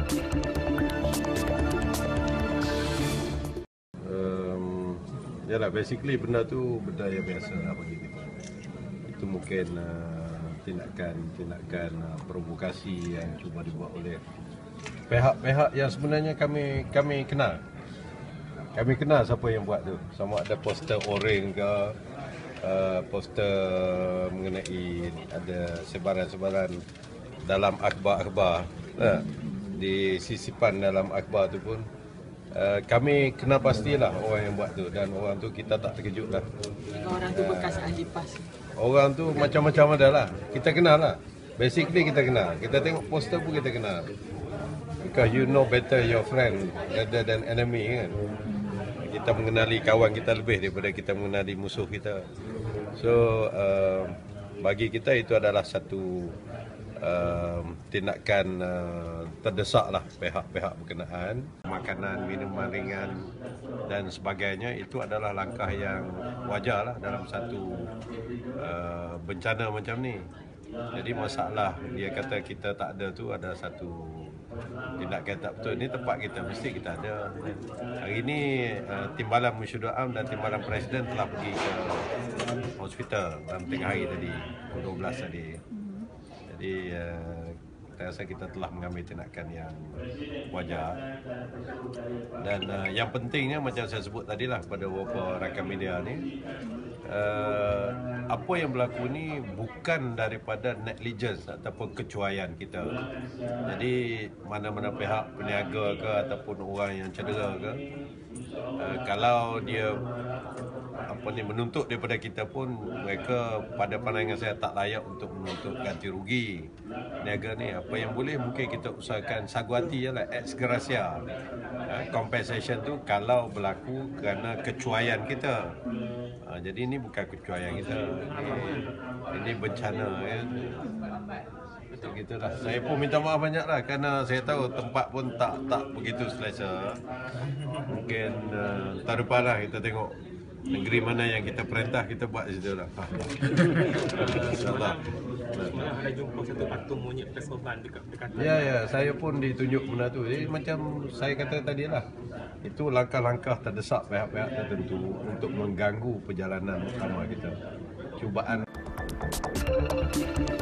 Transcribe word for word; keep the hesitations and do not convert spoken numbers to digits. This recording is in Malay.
Um, yalah, basically benda tu benda yang biasa lah bagi kita. Itu mungkin uh, tindakan-tindakan uh, provokasi yang cuba dibuat oleh pihak-pihak yang sebenarnya kami kami kenal. Kami kenal siapa yang buat tu. Sama ada poster oren ke, uh, poster mengenai ada sebaran-sebaran dalam akhbar-akhbar. Uh, di sisipan dalam akhbar tu pun uh, kami kenal pastilah orang yang buat tu, dan orang tu kita tak terkejut lah. Orang tu bekas ahli PAS. Orang tu macam-macam ada lah. Kita kenal lah. Basically kita kenal. Kita tengok poster pun kita kenal. Because you know better your friend rather than enemy kan. Kita mengenali kawan kita lebih daripada kita mengenali musuh kita. So uh, bagi kita itu adalah satu uh, tindakan uh, terdesak lah pihak-pihak berkenaan. Makanan, minuman ringan dan sebagainya itu adalah langkah yang wajar lah dalam satu uh, bencana macam ni. Jadi masalah dia kata kita tak ada tu ada satu tindakan tak betul. Ini tempat kita, mesti kita ada. Hari ini uh, Timbalan Mesyuarat Am dan Timbalan Presiden telah pergi ke hospital dalam tengah hari tadi, pukul dua belas tadi. Jadi uh, saya rasa kita telah mengambil tindakan yang wajar. Dan uh, yang pentingnya macam saya sebut tadi lah kepada beberapa rakan media ni, uh, apa yang berlaku ni bukan daripada negligence ataupun kecuaian kita. Jadi mana-mana pihak peniaga ke ataupun orang yang cedera ke, uh, kalau dia apa ni menuntut daripada kita pun, mereka pada pandangan saya tak layak untuk menuntut ganti rugi niaga ni. Apa yang boleh mungkin kita usahakan saguati ialah ex gratia, uh, compensation tu kalau berlaku kerana kecuaian kita. Uh, jadi ini bukan kecuaian kita, ini, ini bencana ya. Betul gitulah. Saya pun minta maaf banyak lah kerana saya tahu tempat pun tak tak begitu selesa. Mungkin uh, tahun depan lah kita tengok negeri mana yang kita perintah, kita buat di situ lah. InsyaAllah. Ada jumpa satu patung monyet persoalan dekat dekat. Ya ya, saya pun ditunjuk benda tu. Jadi macam saya kata tadi lah, itu langkah-langkah terdesak pihak-pihak tertentu untuk mengganggu perjalanan utama kita. Cubaan